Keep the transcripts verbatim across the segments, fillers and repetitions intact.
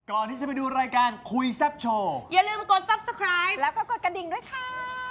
ก่อนที่จะไปดูรายการคุยแซ่บโชว์อย่าลืมกด ซับสไครบ์แล้วก็กดกระดิ่งด้วยค่ะ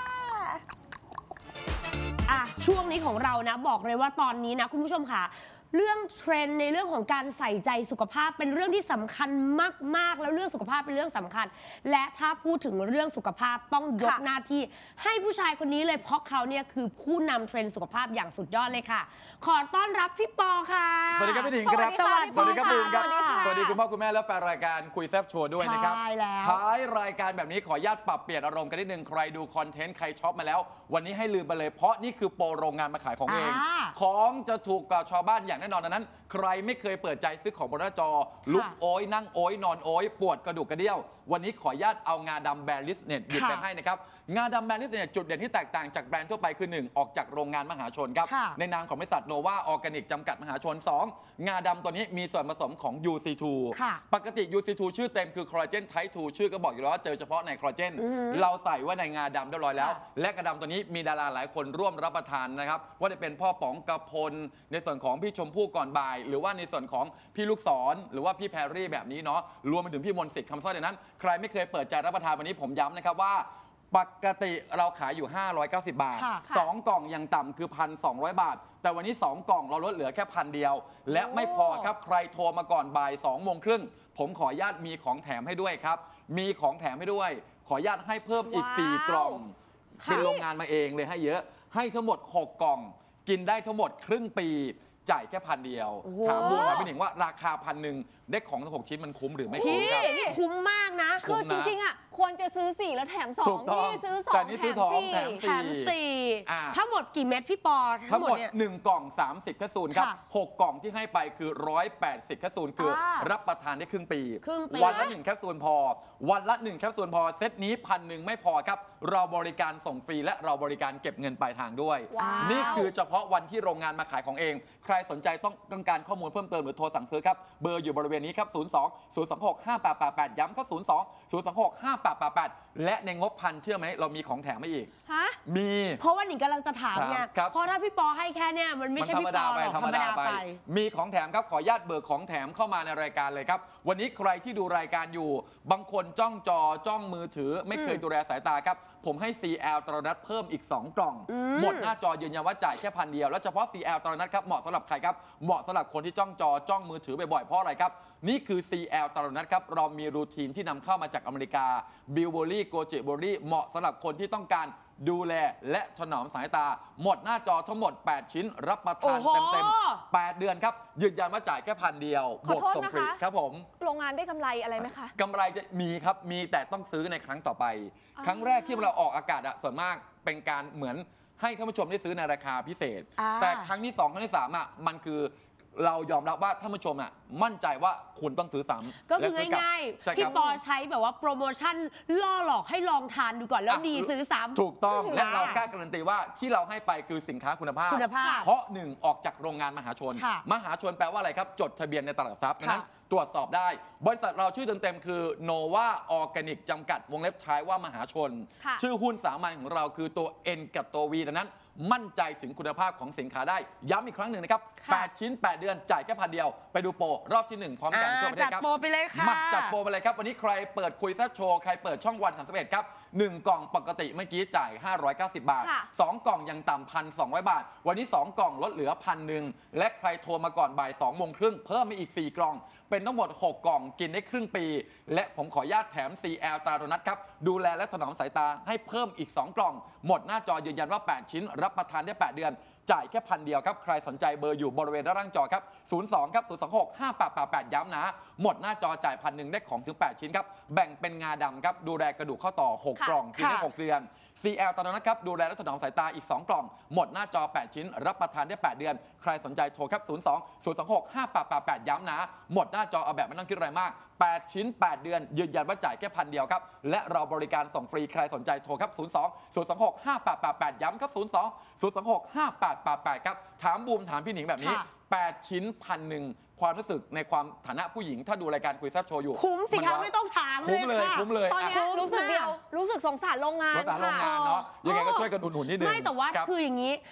อ่ะช่วงนี้ของเรานะบอกเลยว่าตอนนี้นะคุณผู้ชมค่ะเรื่องเทรนด์ในเรื่องของการใส่ใจสุขภาพเป็นเรื่องที่สำคัญมากๆแล้วเรื่องสุขภาพเป็นเรื่องสำคัญและถ้าพูดถึงเรื่องสุขภาพต้องยกหน้าที่ให้ผู้ชายคนนี้เลยเพราะเขาเนี่ยคือผู้นำเทรนด์สุขภาพอย่างสุดยอดเลยค่ะขอต้อนรับพี่ปอค่ะสวัสดีครับพี่หนิงครับสวัสดีสวัสดีครับบูมครับสวัสดีค่ะสวัสดีคุณพ่อคุณแม่และแฟนรายการคุยแซ่บโชว์ด้วยนะครับใช่แล้วท้ายรายการแบบนี้ขออนุญาตปรับเปลี่ยนอารมณ์กันนิดนึงใครดูคอนเทนต์ใครช็อปมาแล้ววันนี้ให้ลืมไปเลยเพราะนี่คือโปรโรงงานมาขายของเองของจะถูกกว่าชาวบ้านอย่างแน่นอนดังนั้นใครไม่เคยเปิดใจซื้อของบนหน้าจอลุกโอยนั่งโอยนอนโอยปวดกระดูกกระเดี่ยววันนี้ขออนุญาตเอางาดำแบรนด์ลิสเน็ตหยิบไปให้นะครับงาดำแบรนด์ลิสเน็ตจุดเด่นที่แตกต่างจากแบรนด์ทั่วไปคือหนึ่งออกจากโรงงานมหาชนครับในนามของบริษัทโนวาออร์แกนิกจำกัดมหาชนสองงาดำตัวนี้มีส่วนผสมของ ยู ซี ทู ปกติ ยู ซี ทู ชื่อเต็มคือคอลลาเจนไทป์ทูชื่อก็บอกอยู่แล้วว่าเจอเฉพาะในคอลลาเจนเราใส่ไว้ในงาดำเรียบร้อยแล้วและกระดำตัวนี้มีดาราหลายคนร่วมรับประทานนะครับว่าจะเป็นพ่อป๋องกระพลในส่วนของพี่ชมพู่ก่อนบ่ายหรือว่าในส่วนของพี่ลูกศรหรือว่าพี่แพรรี่แบบนี้เนาะรวมไปถึงพี่มนต์สิทธิ์คำสร้อยในนั้นใครไม่เคยเปิดใจรับประทานวันนี้ผมย้ำนะครับว่าปกติเราขายอยู่ห้าร้อยเก้าสิบบาทสองกล่องยังต่ำคือ หนึ่งพันสองร้อย บาทแต่วันนี้สองกล่องเราลดเหลือแค่พันเดียวและไม่พอครับใครโทรมาก่อนบ่ายสองโมงครึ่งผมขออนุญาตมีของแถมให้ด้วยครับมีของแถมให้ด้วยขออนุญาตให้เพิ่มอีกสี่กล่องเป็นโรงงานมาเองเลยให้เยอะให้ทั้งหมดหกกล่องกินได้ทั้งหมดครึ่งปีจ่ายแค่พันเดียวถามบูมถามพี่หนิงว่าราคาพันหนึ่งได้ของทั้งหกชิ้นมันคุ้มหรือไม่คุ้มครับนี่คุ้มมากนะคือจริงๆอ่ะควรจะซื้อสี่แล้วแถมสองนี่ซื้อสองแถมสี่แถมสี่ทั้งหมดกี่เม็ดพี่ปอทั้งหมดหนึ่งกล่องสามสิบแคปซูลครับหกกล่องที่ให้ไปคือหนึ่งร้อยแปดสิบแคปซูลคือรับประทานได้ครึ่งปีวันละหนึ่งแคปซูลพอวันละหนึ่งแคปซูลพอเซตนี้พันหนึ่งไม่พอครับเราบริการส่งฟรีและเราบริการเก็บเงินปลายทางด้วยนี่คือเฉพาะวันที่โรงงานมาขายของเองใครสนใจต้องต้องการข้อมูลเพิ่มเติมหรือโทรสั่งซื้อครับเบอร์อยู่บริเวณนี้ครับศูนย์ สอง ศูนย์ สอง หก ห้า แปด แปด แปดย้ำครับศูนย์ สอง ศูนย์ สอง หก ห้า แปด แปด แปดและในงบพันเชื่อไหมเรามีของแถมมาอีกฮะมีเพราะว่าหนิงกำลังจะถามไงเพราะถ้าพี่ปอให้แค่เนี้ยมันไม่ใช่พี่ปอหรอกธรรมดาไปมีของแถมครับขออนุญาตเบิกของแถมเข้ามาในรายการเลยครับวันนี้ใครที่ดูรายการอยู่บางคนจ้องจอจ้องมือถือไม่เคยดูแลสายตาครับผมให้ ซี แอล ตรนัดเพิ่มอีกสองกล่องหมดหน้าจอยืนยันว่าจ่ายแค่พันเดียวแล้วเฉพาะ ซี แอล ตรนัดครับเหมาะสำหรับใครครับเหมาะสำหรับคนที่จ้องจอจ้องมือถือบ่อยๆเพราะอะไรครับนี่คือ ซี แอล ตรนัดครับเรามีรูทีนที่นำเข้ามาจากอเมริกาบิลเบอรี่โกจิเบอรี่เหมาะสำหรับคนที่ต้องการดูแลและถนอมสายตาหมดหน้าจอทั้งหมดแปดชิ้นรับประทานเต็มๆแปดเดือนครับยืนยันว่าจ่ายแค่พันเดียวบวกส่งฟรีครับผมโรงงานได้กำไรอะไรไหมคะกำไรจะมีครับมีแต่ต้องซื้อในครั้งต่อไปครั้งแรกที่เราออกอากาศอะส่วนมากเป็นการเหมือนให้ท่านผู้ชมได้ซื้อในราคาพิเศษแต่ครั้งที่สองครั้งที่สามอะมันคือเรายอมรับว่าท่านผู้ชมอ่ะมั่นใจว่าคุณต้องซื้อซ้ำก็คือง่ายๆพี่ปอใช้แบบว่าโปรโมชั่นล่อหลอกให้ลองทานดูก่อนแล้วดีซื้อซ้ำถูกต้องและเรากล้าการันตีว่าที่เราให้ไปคือสินค้าคุณภาพเพราะหนึ่งออกจากโรงงานมหาชนมหาชนแปลว่าอะไรครับจดทะเบียนในตลาดทรัพย์นั้นตรวจสอบได้บริษัทเราชื่อเต็มๆคือโนวาออร์แกนิกจำกัดวงเล็บท้ายว่ามหาชนชื่อหุ้นสามัญของเราคือตัว N กับตัว V ดังนั้นมั่นใจถึงคุณภาพของสินค้าได้ย้ำอีกครั้งหนึ่งนะครับแปดชิ้นแปดเดือนจ่ายแค่พันเดียวไปดูโปรรอบที่หนึ่งพร้อมกันทั่วประเทศครับจัดโปรไปเลยค่ะมาจัดโปรไปเลยครับวันนี้ใครเปิดคุยแซ่บโชว์ใครเปิดช่องวันสามสิบเอ็ดครับหนึ่งกล่องปกติเมื่อกี้จ่ายห้าร้อยเก้าสิบบาทสองกล่องยังต่ำ หนึ่งพันสองร้อย บาทวันนี้สองกล่องลดเหลือพันหนึ่งและใครโทรมาก่อนบ่ายสองโมงครึ่งเพิ่มมาอีกสี่กล่องเป็นทั้งหมดหกกล่องกินได้ครึ่งปีและผมขออนุญาตแถม ซี แอล ตราโดนัทครับดูแลและถนอมสายตาให้เพิ่มอีกสองกล่องหมดหน้าจอยืนยันว่าแปดชิ้นรับประทานได้แปดเดือนจ่ายแค่พันเดียวครับใครสนใจเบอร์อยู่บริเวณด้านล่างจอครับศูนย์ สอง ครับ ศูนย์ สอง หก ห้า แปด แปด แปดย้ำนะหมดหน้าจอจ่ายพันหนึ่งได้ของถึงแปดชิ้นครับแบ่งเป็นงาดำครับดูแลกระดูกข้อต่อหกกล่องกินได้หกเดือน ซี แอล ตอนนั้นครับดูแลและถนอมสายตาอีกสองกล่องหมดหน้าจอแปดชิ้นรับประทานได้แปดเดือนใครสนใจโทรครับศูนย์ สอง ศูนย์ สอง หก ห้า แปด แปด แปดย้ำนะหมดหน้าจอเอาแบบไม่ต้องคิดอะไรมากแปดชิ้นแปดเดือนยืนยันว่าจ่ายแค่พันเดียวครับและเราบริการส่งฟรีใครสนใจโทรครับศูนย์ สอง ศูนย์ สอง หก ห้า แปด แปด แปดย้ำครับศูนย์ สอง ศูนย์ สอง หก ห้า แปด แปด แปดครับถามบูมถามพี่หนิงแบบนี้แปดชิ้นพันหนึ่งความรู้สึกในความฐานะผู้หญิงถ้าดูรายการคุยแซ่บโชว์อยู่คุ้มสิคะไม่ต้องถามเลยคุ้มเลยตอนนี้รู้สึกเดียวรู้สึกสงสารโรงงานสงสารโรงงานเนาะยังไงก็ช่วยกันอุดหนุนนิดนึงไม่แต่ว่าคืออย่างนี้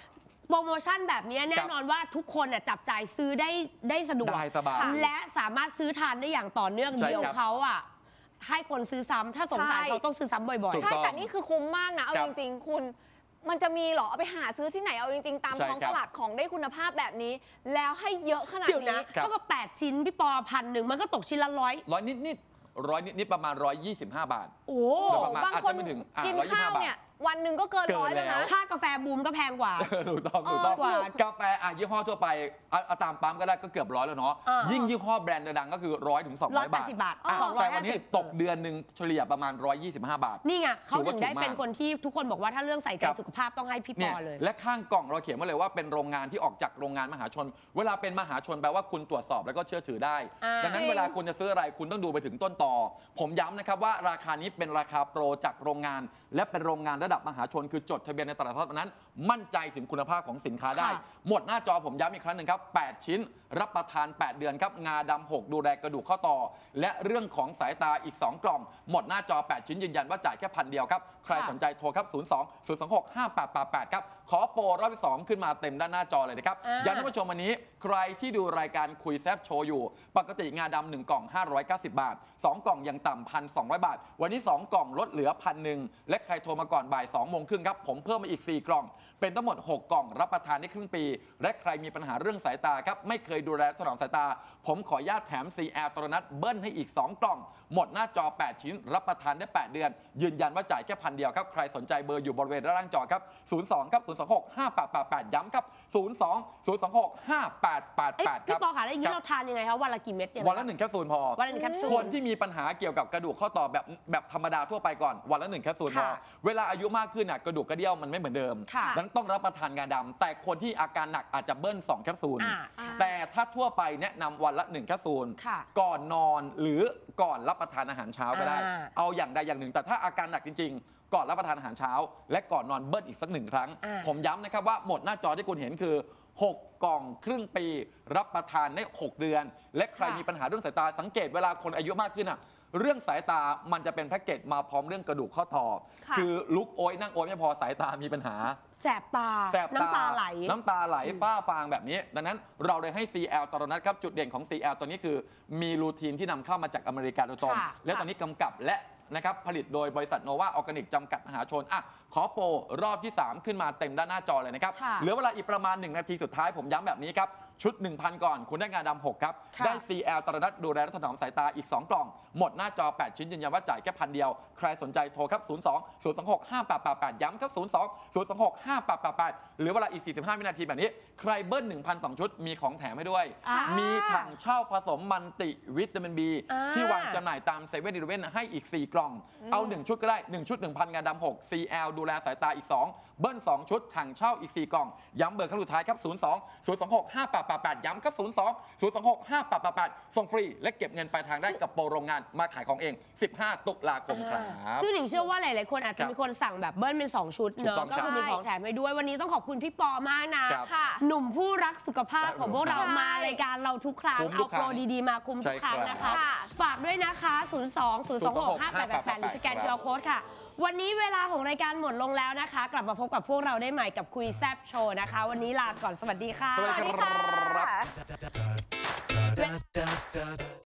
โปรโมชั่นแบบนี้แน่นอนว่าทุกคนน่ะจับจ่ายซื้อได้ได้สะดวกได้สบายและสามารถซื้อทานได้อย่างต่อเนื่องใช่เดียวครับเขาอ่ะให้คนซื้อซ้ำถ้าสงสารใช่เขาต้องซื้อซ้ำบ่อยถูกใช่ต้องแต่นี่คือคุ้มมากนะเอาครับจริงๆ คุณมันจะมีเหรอเอาไปหาซื้อที่ไหนเอาจริงๆตามใช่ท้องครัตบลาดของได้คุณภาพแบบนี้ แล้วให้เยอะขนาๆดเดี๋ยวนี้นะเท่ากับแปดชิ้นพี่ปอพันหนึ่งมันก็ตกชิ้นละร้อยร้อยนิดนิดร้อยนิดนิดประมาณร้อยยี่สิบห้าบาทโอ้โดยประมาณบางอาจคจะนไม่ถึงอ่ะกินร้อยยี่สิบข้าห้าว บาทเนี่ยวันหนึ่งก็เกินเกินร้อยแล้วแล้นะวค่ากาแฟบูมก็แพงกว่าถูกต้องเออถูกต้องกว่ากาแฟอ่ะยี่ห้อทั่วไปเอาเอาตามปั๊มก็ได้ก็เกือบร้อยแล้วเนาะอ่ายิ่ยิ่งยี่ห้อแบรนด์ดังๆก็คือร้อยถึงสองร้อยบาทร้อยแปดสิบบาทอ่ะสองร้อยแต่วันนี้ห้าสิบตกเดือนหนึ่งเฉลี่ยประมาณร้อยยี่สิบห้าบาทนี่ไงเขาถึงได้ถือว่าถูกมากเป็นคนที่ทุกคนบอกว่าถ้าเรื่องใส่ใจครับสุขภาพต้องให้พี่ปเนี่ยอเลยและข้างกล่องเราเขียนมาเลยว่าเป็นโรงงานที่ออกจากโรงงานมหาชน เวลาเป็นมหาชนแปลว่าคุณตรวจสอบแล้วก็เชื่อถือได้อ่าดังนั้นจริงเวลาคุณจะซื้ออะไรคุณต้องดูไปถึงต้นตอผมย้ำนะครับว่าราคานี้เป็นราคาโปรจากโรงงาน และเป็นโรงงานระดับมหาชน คือจดทะเบียนในตลาดทอดนั้น มั่นใจถึงคุณภาพของสินค้าได้ค่ะหมดหน้าจอผมย้ำอีกครั้งหนึ่งครับแปดชิ้น รับประทาน แปด เดือนครับงาดำหกดูแลกระดูกข้อต่อ และเรื่องของสายตาอีกสองกล่อง หมดหน้าจอแปดชิ้นยืนยันว่าจ่ายแค่พันเดียวครับใครค่ะสนใจโทรครับศูนย์ สอง ศูนย์ สอง หก ห้า แปด แปด แปดครับขอโปรรอบที่สองขึ้นมาเต็มด้านหน้าจอเลยนะครับอ่าย้ำท่านผู้ชมวันนี้ใครที่ดูรายการคุยแซบโชว์อยู่ ปกติงาดำหนึ่งกล่องห้าร้อยเก้าสิบบาทสองกล่องยังต่ำ หนึ่งพันสองร้อย บาท วันนี้สองกล่องลดเหลือพันหนึ่งและใครโทรมาก่อนบ่ายสองโมงครึ่งครับผมเพิ่มมาอีกสี่กล่อง เป็นทั้งหมดหกกล่องรับประทานได้ครึ่งปี และใครมีปัญหาเรื่องสายตาครับไม่เคยดูแลถนอมสายตา ผมขออนุญาตแถม ซี แอล ตรนัดเบิ้ลให้อีกสองกล่อง หมดหน้าจอแปดชิ้นรับประทานได้แปดเดือน ยืนยันว่าจ่ายแค่พันเดียวครับใครสนใจเบอร์อยู่บริเวณด้านล่างจอครับศูนย์ สอง ครับ ศูนย์ สอง หก ห้า แปด แปด แปด ย้ำครับศูนย์ สอง ศูนย์ สอง หก ห้า แปด แปดเอ้ยแปดคพี่รับปอค่ะแล้วอย่างนี้คเราบทานยังไงคะวันละกี่เม็ดยังไงวันละหนึ่งแคปซูลพอวันละหนึ่งแคปซูลคนที่มีปัญหาเกี่ยวกับกระดูกข้อต่อแบบแบบธรรมดาทั่วไปก่อนวันละหนึ่งแคปซูลพอค่ะเวลาอายุมากขึ้นน่ะกระดูกกระเดี่ยวมันไม่เหมือนเดิมค่ะนั้นต้องรับประทานงาดำแต่คนที่อาการหนักอาจจะเบิ้ลสองแคปซูลอ่าอ่าแต่ถ้าทั่วไปแนะนำวันละหนึ่งแคปซูลค่ะก่อนนอนหรือก่อนรับประทานอาหารเช้าก็ได้อ่าเอาอย่างใดอย่างหนึ่ง แต่ถ้าอาการหนักจริง ๆ ก่อนรับประทานอาหารเช้า และก่อนนอนเบิ้ลอีกสักหนึ่งครั้งอ่าผมย้ำนะครับว่าหมดหน้าจอที่คุณเห็นคือหกกล่องครึ่งปี รับประทานได้หกเดือน และใครมีปัญหาเรื่องสายตาสังเกตเวลาคนอายุมากขึ้นอ่ะเรื่องสายตามันจะเป็นแพ็กเกจมาพร้อมเรื่องกระดูกข้อต่อค่ะคือลุกโอยนั่งโอยไม่พอสายตามีปัญหาแสบตาแสบตาน้ำตาไหลน้ำตาไหลฝ้าฟางแบบนี้ ดังนั้นเราเลยให้ ซี แอล ตรนัดครับ จุดเด่นของ ซี แอล ตัวนี้คือมีรูทีนที่นำเข้ามาจากอเมริกาโดยตรงค่ะและตอนนี้กำกับและนะครับผลิตโดยบริษัทโนวาออร์แกนิกจำกัดมหาชนอ่ะขอโปรรอบที่ สาม ขึ้นมาเต็มด้านหน้าจอเลยนะครับค่ะเหลือเวลาอีกประมาณ หนึ่ง นาทีสุดท้ายผมย้ำแบบนี้ครับ ชุด หนึ่งพัน ก่อน คุณได้งาดำหกครับค่ะได้ ซี แอล ตรนัดดูแลและถนอมสายตาอีก สอง กล่อง หมดหน้าจอ แปด ชิ้นยืนยันว่าจ่ายแค่พันเดียว ใครสนใจโทรครับ ศูนย์ สอง ศูนย์ สอง หก ห้า แปด แปด แปด ย้ำครับ ศูนย์ สอง ศูนย์ สอง หก ห้า แปด แปด แปด เหลือเวลาอีก สี่สิบห้า วินาทีแบบนี้ ใครเบิ้ล หนึ่งพัน สอง ชุด มีของแถมให้ด้วยอ่ามีมีถังเช่าผสมมันติวิตามิน บีอ่าที่วางจำหน่ายตามเซเว่นอีเลฟเว่นให้อีก สี่ กล่อง เอา หนึ่ง ชุดก็ได้ หนึ่ง ชุด หนึ่งพัน งาดำหก ซี แอล ดูแลสายตาอีก สอง เบิ้ล สอง ชุดถังเช่าอีก สี่ กล่อง ย้ำเบอร์ครั้งสุดท้ายครับ ศูนย์ สอง ศูนย์ สอง หก ห้า แปด แปด แปด ย้ำครับ ศูนย์ สอง ศูนย์ สอง หก ห้า แปด แปด แปด ส่งฟรี และเก็บเงินปลายทางได้กับโปรโรงงานมาขายของเอง สิบห้า ตุลาคมครับซึ่งหนิงเชื่อว่าหลาย ๆ คนอาจจะครับมีคนสั่งแบบเบิ้ลเป็นสองชุดถูกเนอะต้องก็ครับคือมีของแถมให้ด้วยวันนี้ต้องขอบคุณพี่ปอมากนะครับค่ะหนุ่มผู้รักสุขภาพของพวกเราใช่มารายการเราทุกครั้งคุ้มทุเอากครั้โปรง ดี ๆ มาคุ้มทุกครั้งใช่นะครัคะบฝากด้วยนะคะ ศูนย์ สอง ศูนย์ สอง หก ห้า แปด แปด แปด หรือสแกน คิว อาร์ Code ค่ะ วันนี้เวลาของรายการหมดลงแล้วนะคะ กลับมาพบกับพวกเราได้ใหม่กับคุยแซบโชว์นะคะ วันนี้ลาก่อนสวัสดีค่ะสวัสดีครับ